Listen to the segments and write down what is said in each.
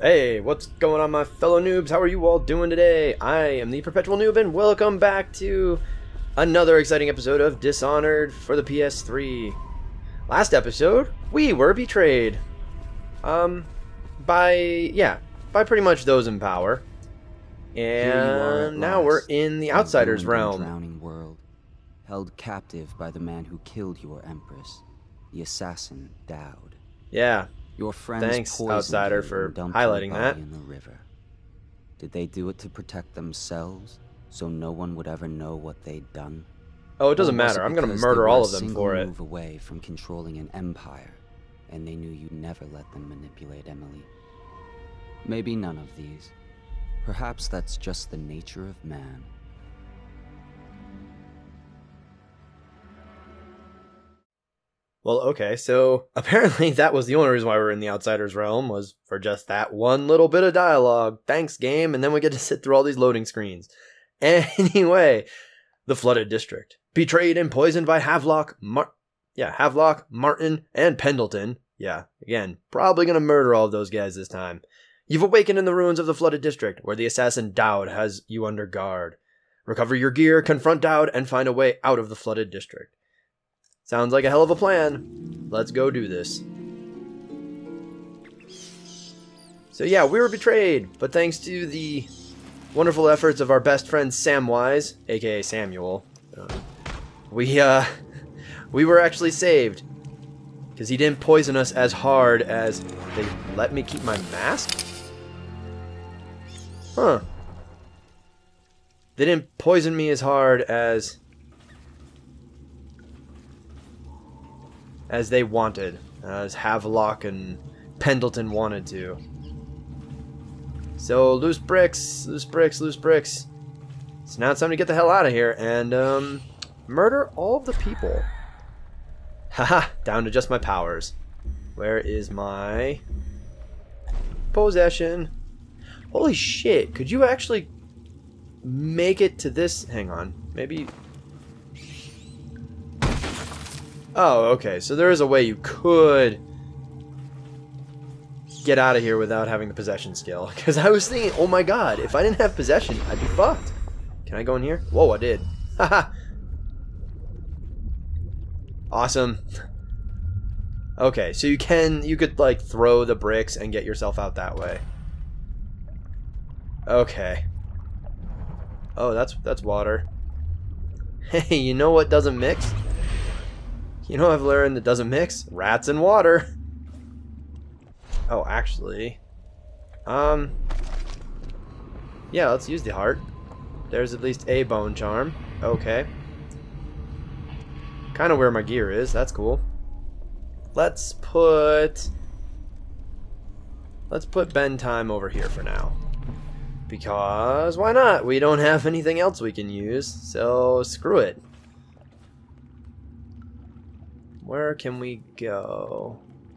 Hey, what's going on, my fellow noobs? How are you all doing today? I am the Perpetual Noob, and welcome back to another exciting episode of Dishonored for the PS3. Last episode, we were betrayed. By pretty much those in power. And now we're in the Outsider's realm. Drowning world, held captive by the man who killed your Empress, the assassin Dowd. Yeah. Your friends Thanks, poisoned Outsider, you for and dumped highlighting your that. body in the river. Did they do it to protect themselves, so no one would ever know what they'd done? Oh, it doesn't Or was matter. it I'm gonna because murder they were all a of them single for it. move away from controlling an empire, and they knew you'd never let them manipulate Emily? Maybe none of these. Perhaps that's just the nature of man. Well, okay, so apparently that was the only reason why we're in the Outsider's realm, was for just that one little bit of dialogue. Thanks, game, and then we get to sit through all these loading screens. Anyway, the Flooded District. Betrayed and poisoned by Havelock, Martin, and Pendleton. Yeah, again, probably gonna murder all of those guys this time. You've awakened in the ruins of the Flooded District, where the assassin Dowd has you under guard. Recover your gear, confront Dowd, and find a way out of the Flooded District. Sounds like a hell of a plan. Let's go do this. So yeah, we were betrayed, but thanks to the wonderful efforts of our best friend Samwise, aka Samuel, we were actually saved. Because he didn't poison us as hard as they let me keep my mask? Huh. They didn't poison me as hard as they wanted, as Havelock and Pendleton wanted to. So, loose bricks, loose bricks, loose bricks. So now it's time to get the hell out of here and murder all of the people. Haha, down to just my powers. Where is my possession? Holy shit, could you actually make it to this? Hang on, maybe. Oh, okay, so there is a way you could get out of here without having the possession skill. Because I was thinking, oh my god, if I didn't have possession, I'd be fucked. Can I go in here? Whoa, I did. Haha. Awesome. Okay, so you could like throw the bricks and get yourself out that way. Okay. Oh, that's water. Hey, you know what doesn't mix? You know what I've learned that doesn't mix? Rats and water. Oh, actually. Yeah, let's use the heart. There's at least a bone charm. Okay. Kind of where my gear is. That's cool. Let's put Ben Time over here for now. Because why not? We don't have anything else we can use, so screw it. Where can we go?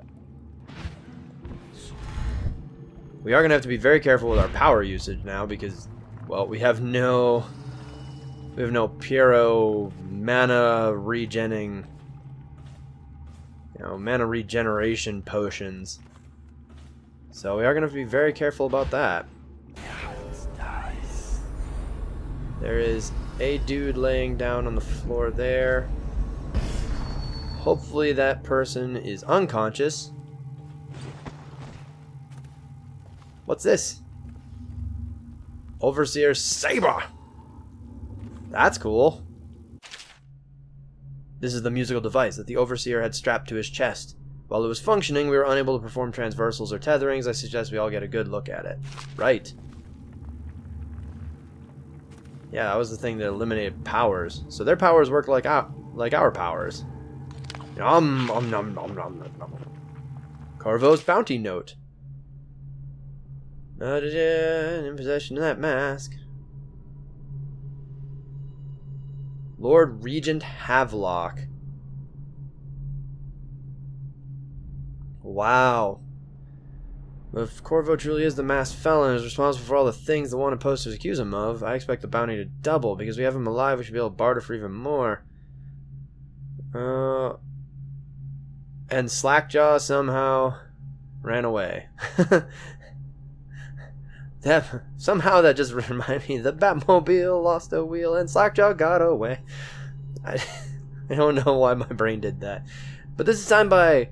We are going to have to be very careful with our power usage now because, well, we have no Pyro mana regening, mana regeneration potions. So we are going to have to be very careful about that. There is a dude laying down on the floor there. Hopefully that person is unconscious. What's this? Overseer Saber! That's cool. This is the musical device that the Overseer had strapped to his chest. While it was functioning, we were unable to perform transversals or tetherings. I suggest we all get a good look at it. Right. Yeah, that was the thing that eliminated powers. So their powers work like our powers. Corvo's bounty note. In possession of that mask. Lord Regent Havelock. Wow. If Corvo truly is the masked felon and is responsible for all the things the wanted posters accuse him of, I expect the bounty to double. Because we have him alive, we should be able to barter for even more. And Slackjaw somehow ran away. Somehow that just reminded me, the Batmobile lost a wheel and Slackjaw got away. I don't know why my brain did that. But this is signed by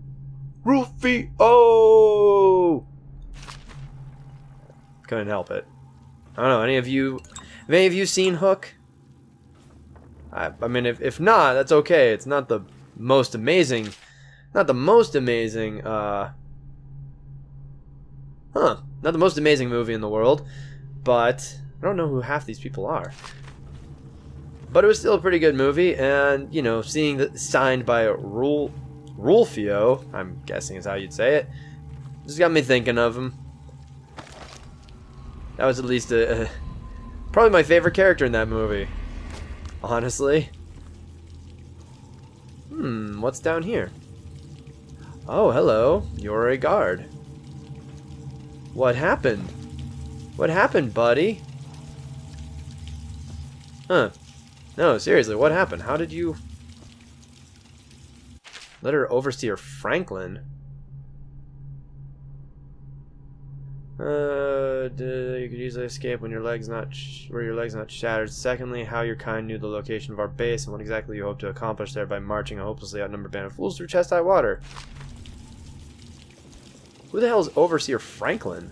Rufio! Couldn't help it. I don't know, have any of you seen Hook? I mean, if not, that's okay. It's not the most amazing, not the most amazing movie in the world, but I don't know who half these people are. But it was still a pretty good movie, and, you know, seeing that signed by Rulfio, I'm guessing is how you'd say it, just got me thinking of him. That was at least probably my favorite character in that movie, honestly. What's down here? Oh, hello. You're a guard. What happened? What happened, buddy? Huh. No, seriously, what happened? How did you... Letter Overseer Franklin? You could easily escape when your leg's not shattered. Secondly, how your kind knew the location of our base and what exactly you hope to accomplish there by marching a hopelessly outnumbered band of fools through chest-high water. Who the hell is Overseer Franklin?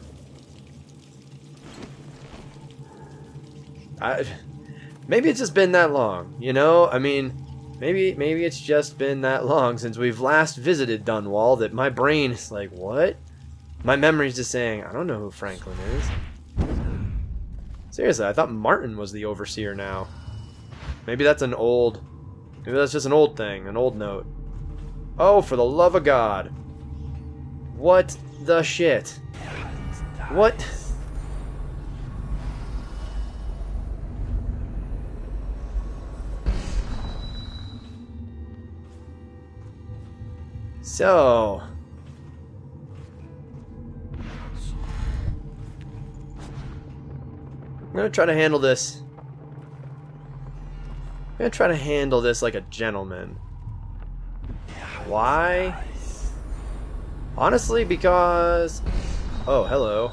Maybe it's just been that long, you know? I mean, maybe it's just been that long since we've last visited Dunwall that my brain is like, what? My memory's just saying, I don't know who Franklin is. Seriously, I thought Martin was the Overseer now. Maybe that's just an old thing, an old note. Oh, for the love of God. What the shit? What? So... I'm gonna try to handle this. I'm gonna try to handle this like a gentleman. Why? Honestly, because... Oh, hello.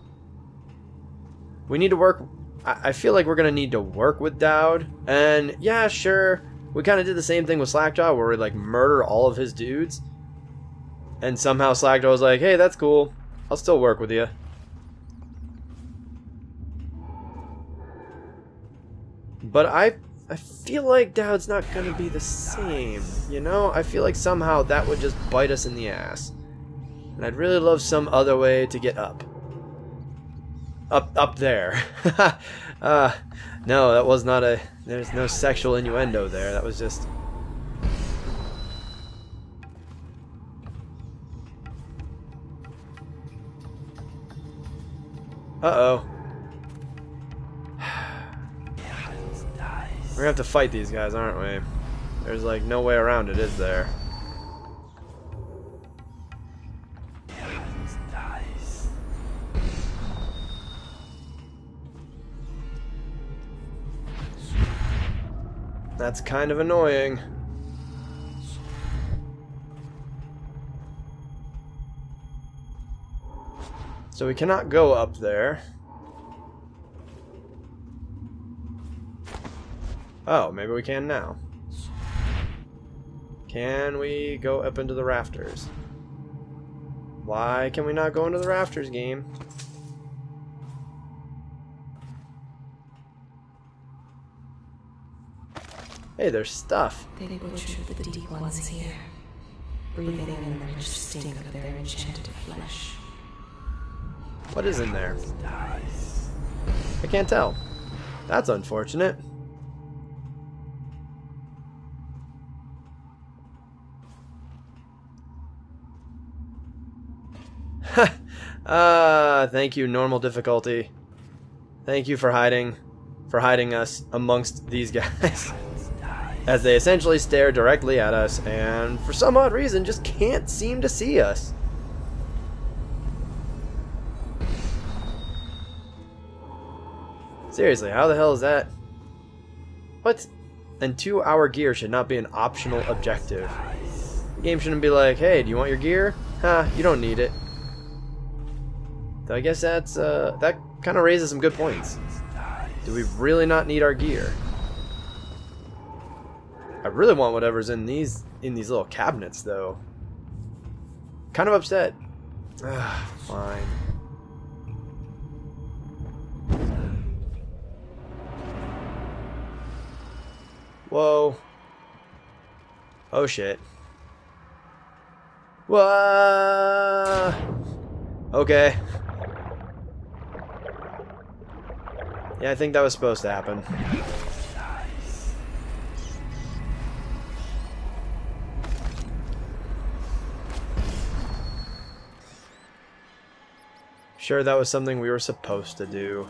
We need to work... I feel like we're gonna need to work with Dowd. And, yeah, sure. We kind of did the same thing with Slackjaw, where we, like, murder all of his dudes. And somehow Slackjaw was like, hey, that's cool. I'll still work with you. But I feel like Dowd's not going to be the same, you know? I feel like somehow that would just bite us in the ass. And I'd really love some other way to get up. Up there. No, that was not a... There's no sexual innuendo there. That was just... Uh-oh. We're gonna have to fight these guys, aren't we? There's like no way around it, is there? That's kind of annoying. So we cannot go up there. Oh, maybe we can now. Can we go up into the rafters? Why can we not go into the rafters, game? Hey, there's stuff. They butchered the deep ones here, breathing in the rich stink of their enchanted flesh. What is in there? I can't tell. That's unfortunate. Thank you, normal difficulty. Thank you for hiding us amongst these guys. As they essentially stare directly at us and for some odd reason just can't seem to see us. Seriously, how the hell is that? What? And 2-hour gear should not be an optional objective. The game shouldn't be like, hey, do you want your gear? Huh, you don't need it. So I guess that's that kind of raises some good points. Do we really not need our gear? I really want whatever's in these little cabinets, though. Kind of upset. Ugh, fine. Whoa. Oh shit. Whoa. Okay. Yeah, I think that was supposed to happen. Sure, that was something we were supposed to do.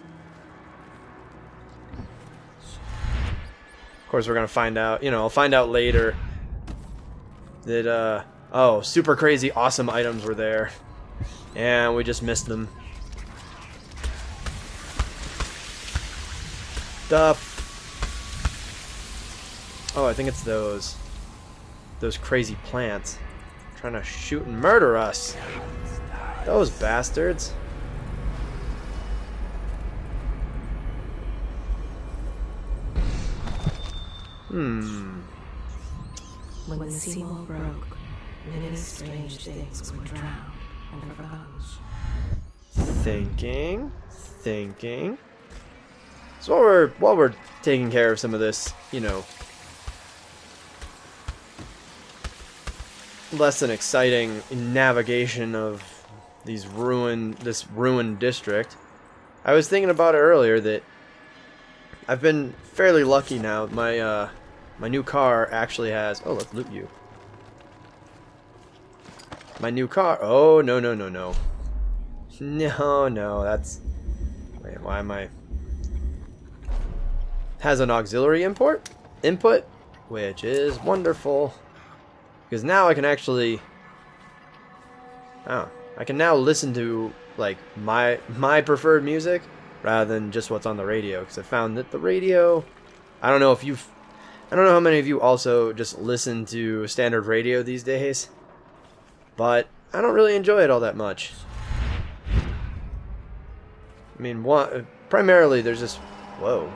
Of course, we're gonna find out, you know, I'll find out later that, oh, super crazy awesome items were there. And we just missed them. Stuff. Oh, I think it's those crazy plants trying to shoot and murder us. Those bastards. When the seawall broke, many strange things were drowned and forgotten. Thinking. So while we're taking care of some of this, you know, less than exciting navigation of this ruined district, I was thinking about it earlier that I've been fairly lucky now. My new car actually has. Oh, let's loot you. My new car. Oh, no. No, that's... Wait, why am I... Has an auxiliary input, which is wonderful. Because now I can actually... Oh, I can now listen to, like, my preferred music rather than just what's on the radio. Because I found that the radio... I don't know how many of you also just listen to standard radio these days. But I don't really enjoy it all that much. I mean, primarily there's just... Whoa.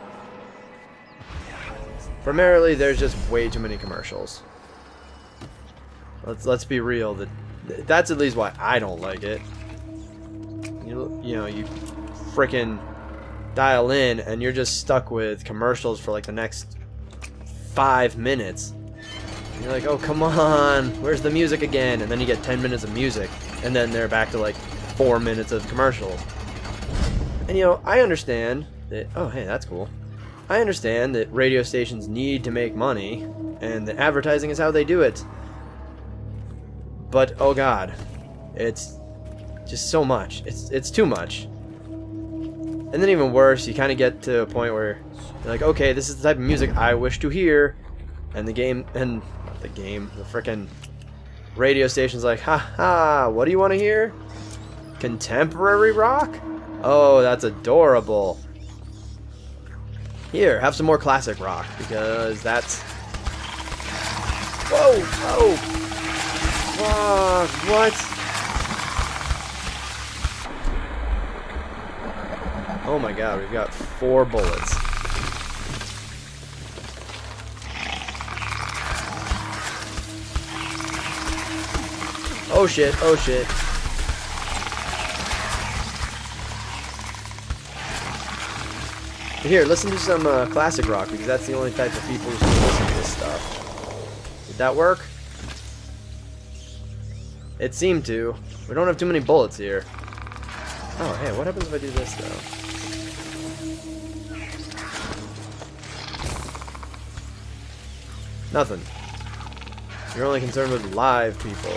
Primarily there's just way too many commercials. Let's be real. That's at least why I don't like it. You know, you frickin' dial in and you're just stuck with commercials for like the next 5 minutes. And you're like, oh, come on, where's the music again? And then you get 10 minutes of music, and then they're back to like 4 minutes of commercials. And you know, I understand that, oh hey, that's cool. I understand that radio stations need to make money, and that advertising is how they do it. But, oh god, it's just so much. It's too much. And then even worse, you kind of get to a point where you're like, okay, this is the type of music I wish to hear, and the frickin' radio station's like, ha, what do you want to hear? Contemporary rock? Oh, that's adorable. Here, have some more classic rock, because that's... Whoa! Oh! Fuck, what? Oh my god, we've got 4 bullets. Oh shit, oh shit. Here, listen to some classic rock, because that's the only type of people who can listen to this stuff. Did that work? It seemed to. We don't have too many bullets here. Oh, hey, what happens if I do this, though? Nothing. You're only concerned with live people.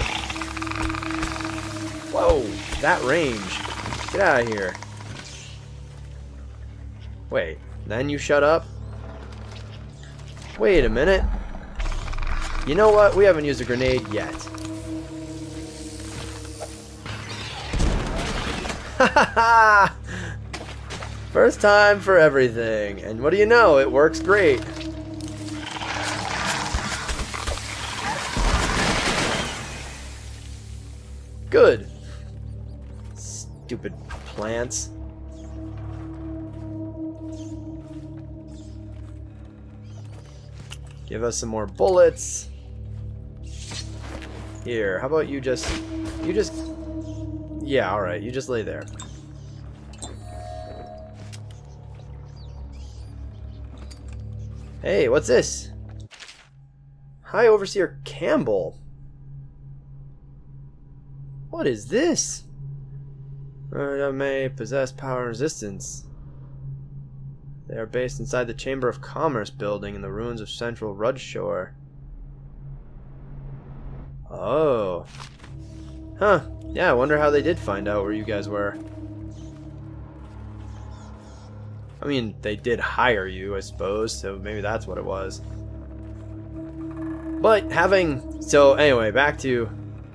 Whoa, that range. Get out of here. Wait, then you shut up? Wait a minute. You know what? We haven't used a grenade yet. Ha ha ha! First time for everything. And what do you know? It works great. Good. Stupid plants. Give us some more bullets. Here, how about you just... Yeah, alright, you just lay there. Hey, what's this? High Overseer Campbell. What is this? May possess power and resistance. They are based inside the Chamber of Commerce building in the ruins of Central Rudshore. Oh. Huh. Yeah, I wonder how they did find out where you guys were. I mean, they did hire you, I suppose, so maybe that's what it was. But having... So, anyway, back to...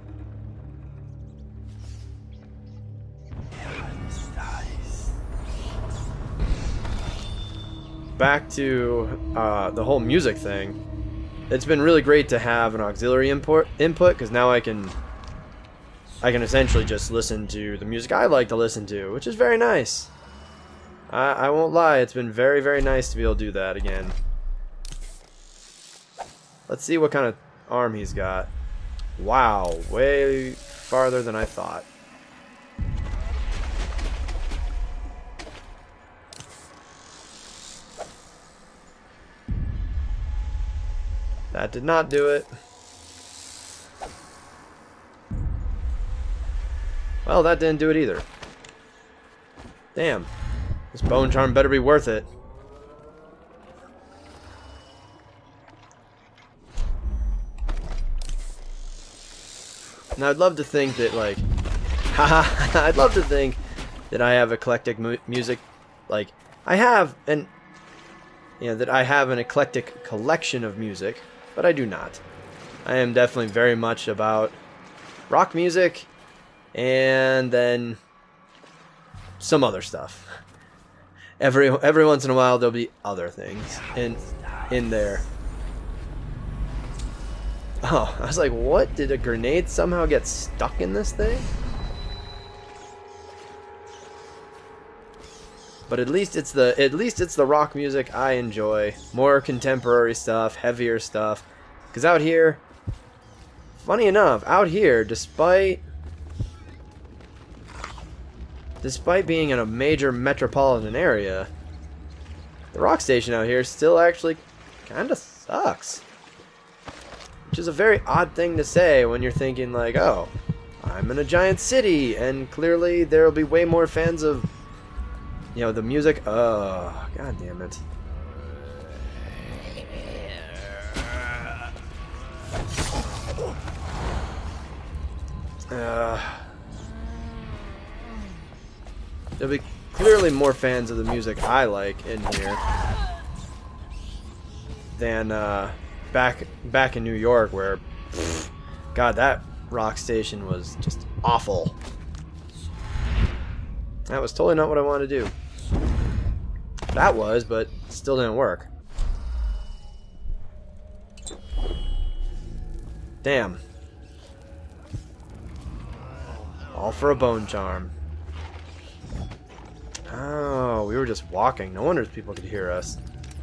the whole music thing. It's been really great to have an auxiliary input because now I can essentially just listen to the music I like to listen to, which is very nice. I won't lie, it's been very, very nice to be able to do that again. Let's see what kind of arm he's got. Wow, way farther than I thought. That did not do it. Well, that didn't do it either. Damn. This bone charm better be worth it. And I'd love to think that, like... Haha, I'd love to think that I have eclectic music. Like, I have an... You know, that I have an eclectic collection of music. But I do not. I am definitely very much about rock music and then some other stuff. Every once in a while there'll be other things in there. Oh, I was like, what? Did a grenade somehow get stuck in this thing? But at least it's the rock music I enjoy. More contemporary stuff, heavier stuff. Because out here, funny enough, out here, despite being in a major metropolitan area, the rock station out here still actually kind of sucks. Which is a very odd thing to say when you're thinking like, oh, I'm in a giant city, and clearly there will be way more fans of, you know, the music. Oh, god damn it. There'll be clearly more fans of the music I like in here than back in New York, where, god, that rock station was just awful. That was totally not what I wanted to do. That was, but still didn't work. Damn. All for a bone charm. Oh, we were just walking. No wonder people could hear us.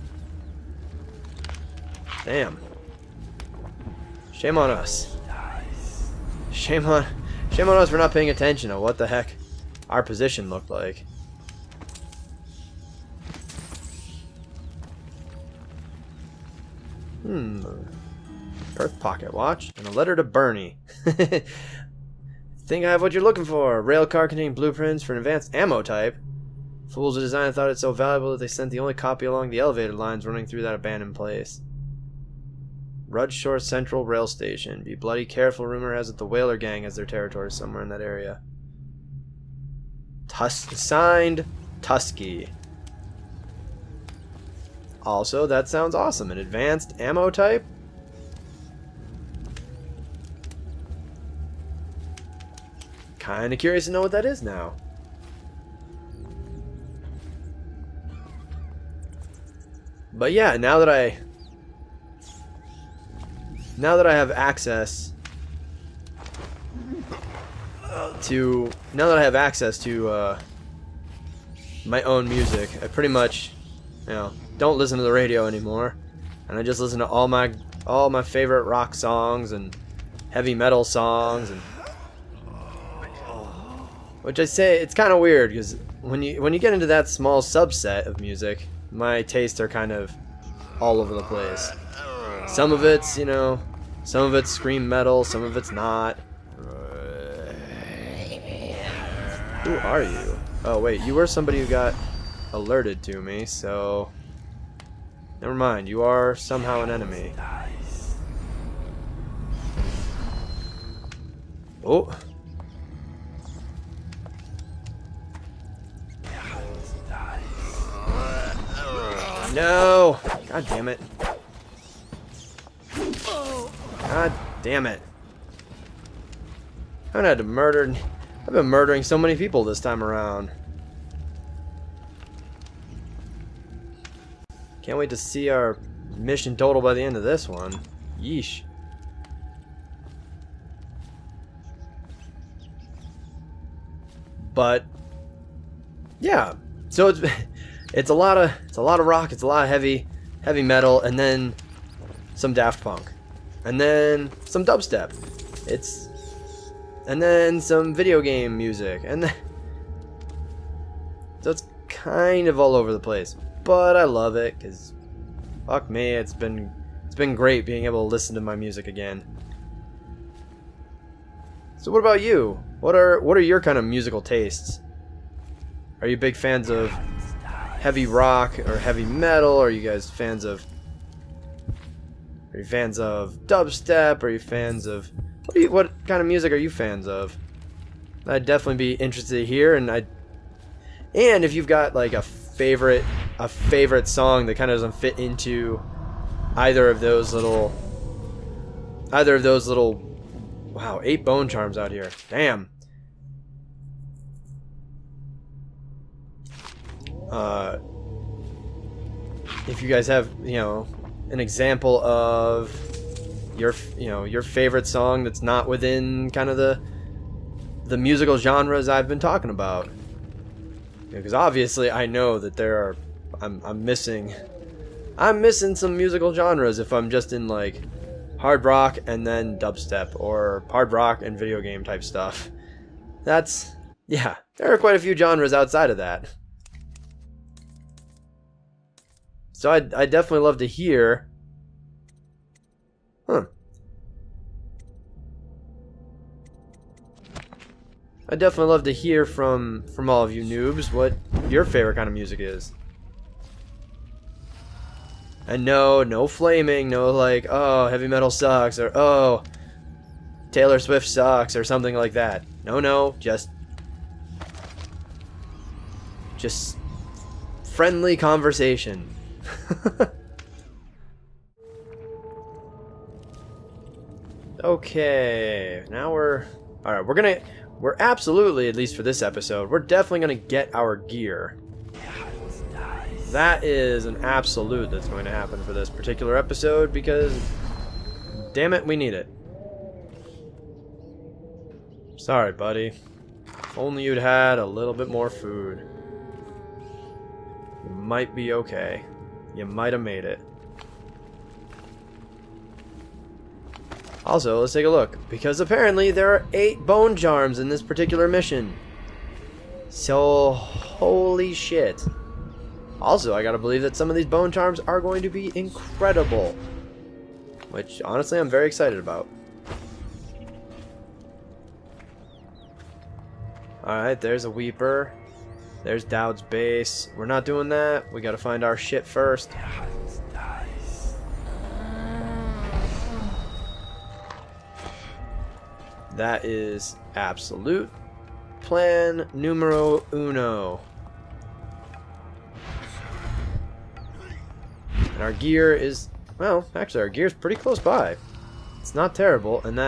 Damn. Shame on us. Shame on us for not paying attention to what the heck our position looked like. Perth pocket watch and a letter to Bernie. Think I have what you're looking for. Rail car containing blueprints for an advanced ammo type. Fools who designed thought it so valuable that they sent the only copy along the elevator lines running through that abandoned place. Rudshore Central Rail Station. Be bloody careful. Rumor has it the Whaler Gang has their territory somewhere in that area. Signed, Tusky. Also, that sounds awesome. An advanced ammo type? Kinda curious to know what that is now. But yeah, now that I have access now that I have access to my own music, I pretty much, don't listen to the radio anymore, and I just listen to all my favorite rock songs and heavy metal songs, and which I say it's kind of weird because when you get into that small subset of music, my tastes are kind of all over the place. Some of it's scream metal, some of it's not. Who are you? Oh wait, you were somebody who got alerted to me, so never mind, you are somehow an enemy. Oh. No! God damn it. God damn it. I've been murdering so many people this time around. Can't wait to see our mission total by the end of this one. Yeesh. But yeah, so it's a lot of rock, it's a lot of heavy metal, and then some Daft Punk, and then some dubstep. And then some video game music, and so it's kind of all over the place. But I love it because, fuck me, it's been great being able to listen to my music again. So what about you? What are your kind of musical tastes? Are you big fans of heavy rock or heavy metal? Are you guys fans of? Are you fans of dubstep? Are you fans of? What kind of music are you fans of? I'd definitely be interested to hear, and if you've got like a favorite song that kind of doesn't fit into either of those little. Wow, 8 bone charms out here. Damn. If you guys have, an example of your favorite song that's not within kind of the musical genres I've been talking about, because obviously I know that I'm missing some musical genres if I'm just in like hard rock and then dubstep, or hard rock and video game type stuff. There are quite a few genres outside of that. So I'd definitely love to hear. I'd definitely love to hear from all of you noobs what your favorite kind of music is. And no flaming, no like, oh, heavy metal sucks, or oh, Taylor Swift sucks, or something like that. No, just friendly conversation. Okay, now we're absolutely, at least for this episode, we're definitely gonna get our gear. That is an absolute that's going to happen for this particular episode, because damn it, we need it. Sorry, buddy. If only you'd had a little bit more food. You might be okay. You might have made it. Also, let's take a look, because apparently there are 8 bone charms in this particular mission. So, holy shit. Also, I gotta believe that some of these bone charms are going to be incredible, which honestly I'm very excited about. Alright, there's a Weeper. There's Dowd's base. We're not doing that. We gotta find our shit first. That is absolute plan numero uno. And our gear is, well, actually our gear is pretty close by. It's not terrible, and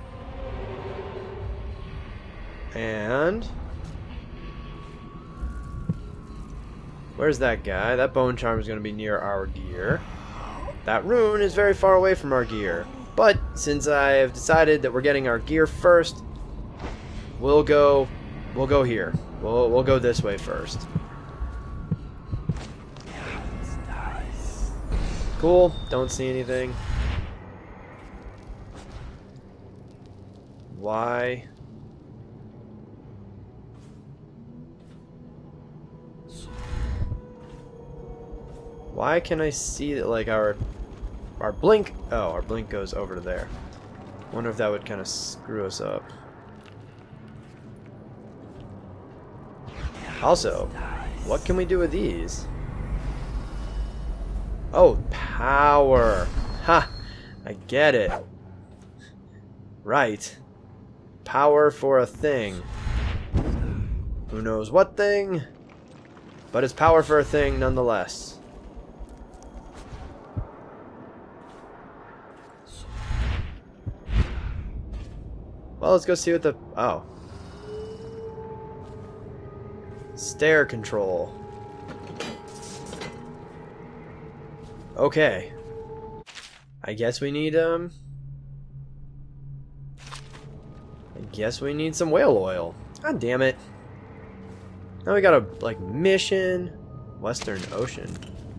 where's that guy? That bone charm is going to be near our gear. That rune is very far away from our gear. But since I have decided that we're getting our gear first, we'll go here. We'll go this way first. Cool. Don't see anything. Why? Why can I see that, like, our blink? Oh, our blink goes over to there. Wonder if that would kind of screw us up. Also, what can we do with these? Oh, power. Ha! I get it. Right. Power for a thing. Who knows what thing? But it's power for a thing nonetheless. Well, let's go see what the... Oh. Stair control. Okay. I guess we need, I guess we need some whale oil. God damn it. Now we got a, like, mission. Western Ocean.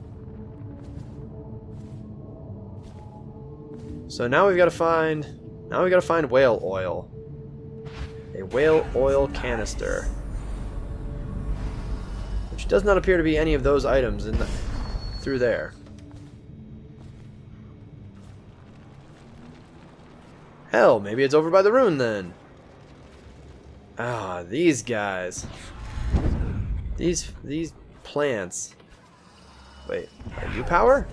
So now we've got to find... Now we gotta find whale oil. A whale oil canister. Which does not appear to be any of those items in the, through there. Hell, maybe it's over by the rune then. Ah, these guys. These plants. Wait, are you power?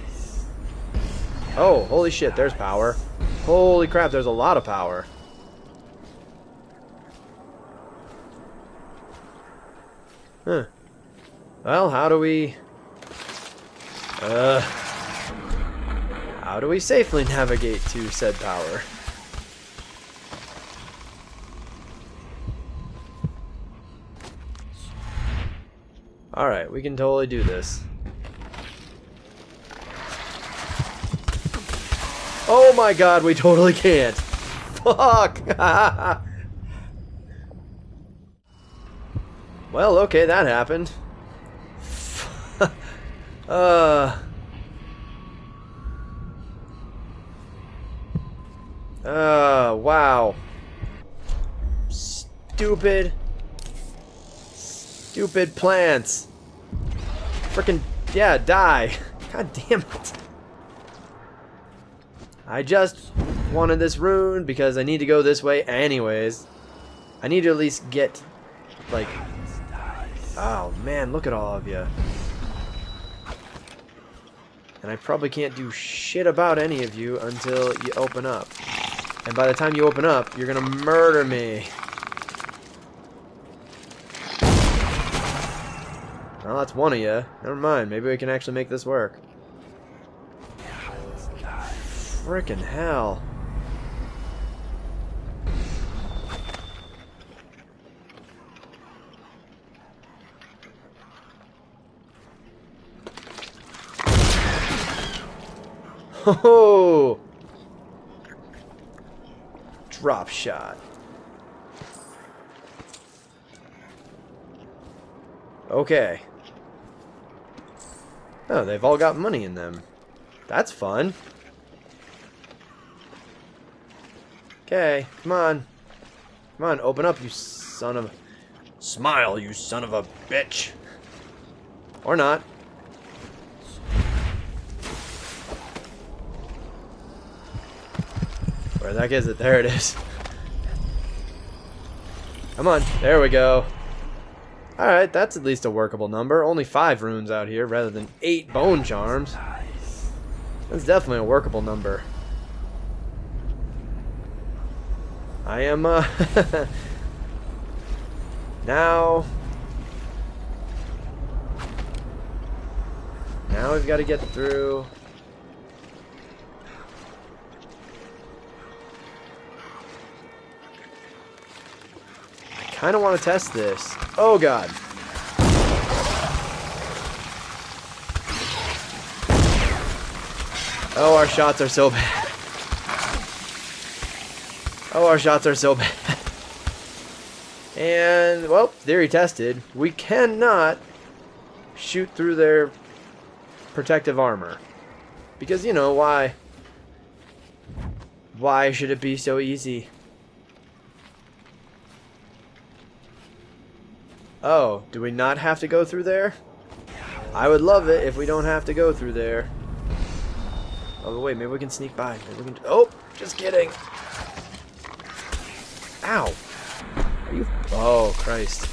Oh, holy shit, there's power. Holy crap, there's a lot of power. Huh. Well, how do we safely navigate to said power? Alright, we can totally do this. Oh my god, we totally can't. Fuck! Well, okay, that happened. Wow. Stupid plants. Frickin', yeah, die. God damn it. I just wanted this rune because I need to go this way anyways. I need to at least get, like... Oh man, look at all of you. And I probably can't do shit about any of you until you open up. And by the time you open up, you're gonna murder me. Well, that's one of you. Never mind, maybe we can actually make this work. Frickin' hell. Oh! Drop shot. Okay. Oh, they've all got money in them. That's fun. Okay, come on. Come on, open up, you son of... Smile, you son of a bitch. Or not. Where the heck is it? There it is. Come on, there we go. Alright, that's at least a workable number. Only 5 runes out here rather than 8 bone charms. That's definitely a workable number. I am, Now we've got to get through... I kind of want to test this. Oh god. Oh, our shots are so bad. Oh, our shots are so bad. And, well, theory tested. We cannot shoot through their protective armor. Because, you know, why? Why should it be so easy? Oh, do we not have to go through there? I would love it if we don't have to go through there. Oh, wait, maybe we can sneak by. Maybe we can... Oh, just kidding. Ow. Are you... Oh, Christ.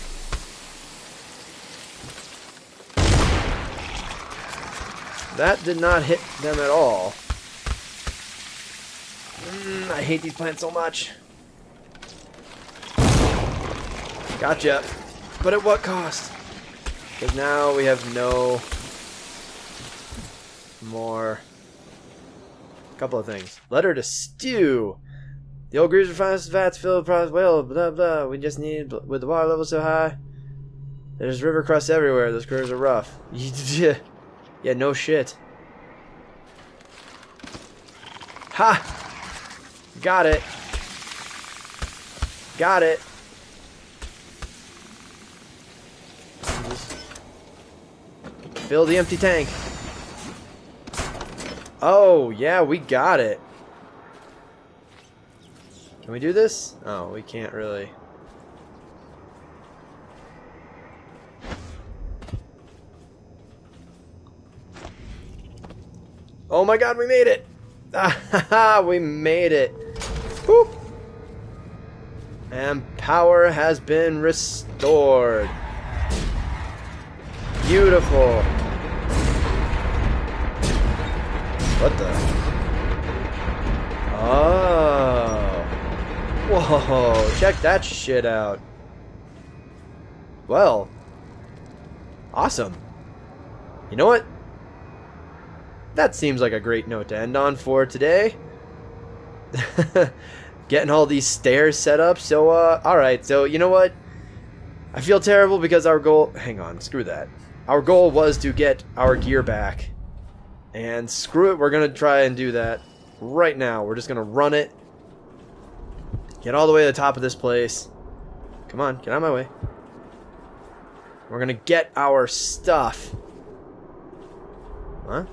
That did not hit them at all. I hate these plants so much. Gotcha. But at what cost? Because now we have no more. Couple of things. Letter to Stew. The old greaser finest vats filled with well, blah blah. We just need, with the water level so high. There's river crusts everywhere. Those curves are rough. Yeah, no shit. Ha! Got it. Got it. Just fill the empty tank. Oh, yeah, we got it. Can we do this? Oh, we can't really. Oh my god, we made it! Ah, we made it. Boop! And power has been restored. Beautiful. What the? Oh. Whoa, check that shit out. Well. Awesome. You know what? That seems like a great note to end on for today. Getting all these stairs set up. So, alright. So, you know what? I feel terrible because our goal... Hang on, screw that. Our goal was to get our gear back. And screw it, we're going to try and do that right now. We're just going to run it. Get all the way to the top of this place. Come on, get out of my way. We're going to get our stuff. Huh?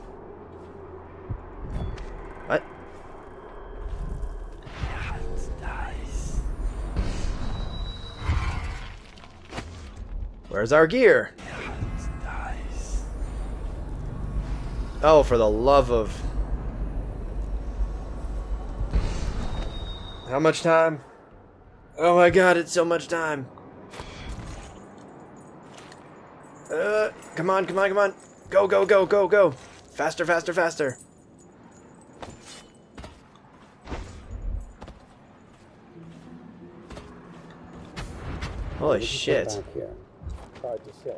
What? Where's our gear? Oh, for the love of... How much time? Oh my god, it's so much time. Come on, come on, come on. Go, go, go, go, go. Faster, faster, faster. Holy shit. Hard to say.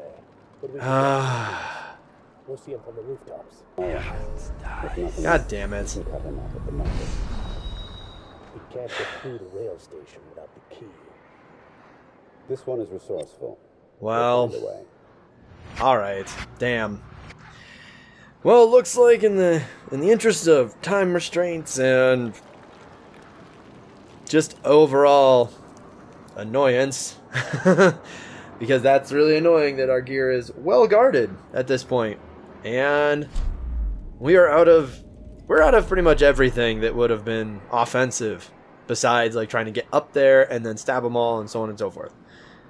We'll see him from the rooftops. God damn it. He can't get through the rail station without the key. This one is resourceful. Well, alright. Damn. Well, it looks like in the interest of time restraints and just overall annoyance, because that's really annoying that our gear is well guarded at this point. And we're out of pretty much everything that would have been offensive, besides like trying to get up there and then stab them all and so on and so forth.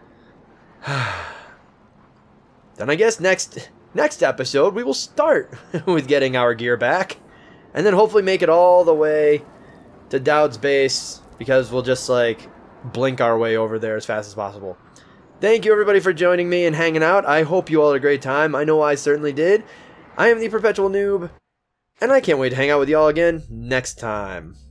Then I guess next episode we will start with getting our gear back, and then hopefully make it all the way to Dowd's base, because we'll just like blink our way over there as fast as possible. Thank you everybody for joining me and hanging out. I hope you all had a great time. I know I certainly did. I am the Perpetual Noob, and I can't wait to hang out with y'all again next time.